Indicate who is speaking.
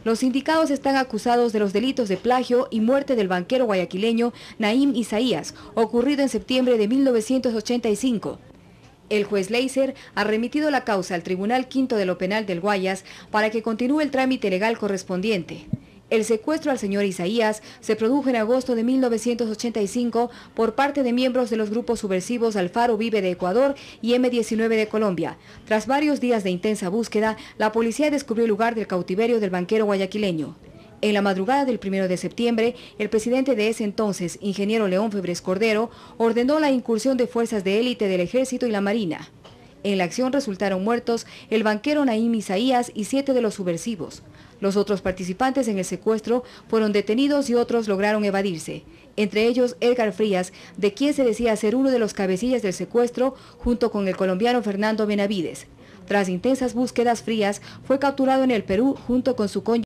Speaker 1: Los indicados están acusados de los delitos de plagio y muerte del banquero guayaquileño Naim Isaías, ocurrido en septiembre de 1985. El juez Leiser ha remitido la causa al Tribunal Quinto de lo Penal del Guayas para que continúe el trámite legal correspondiente. El secuestro al señor Isaías se produjo en agosto de 1985 por parte de miembros de los grupos subversivos Alfaro Vive de Ecuador y M19 de Colombia. Tras varios días de intensa búsqueda, la policía descubrió el lugar del cautiverio del banquero guayaquileño. En la madrugada del 1 de septiembre, el presidente de ese entonces, ingeniero León Febres Cordero, ordenó la incursión de fuerzas de élite del Ejército y la Marina. En la acción resultaron muertos el banquero Naim Isaías y 7 de los subversivos. Los otros participantes en el secuestro fueron detenidos y otros lograron evadirse. Entre ellos Edgar Frías, de quien se decía ser uno de los cabecillas del secuestro, junto con el colombiano Fernando Benavides. Tras intensas búsquedas, Frías fue capturado en el Perú junto con su cónyuge.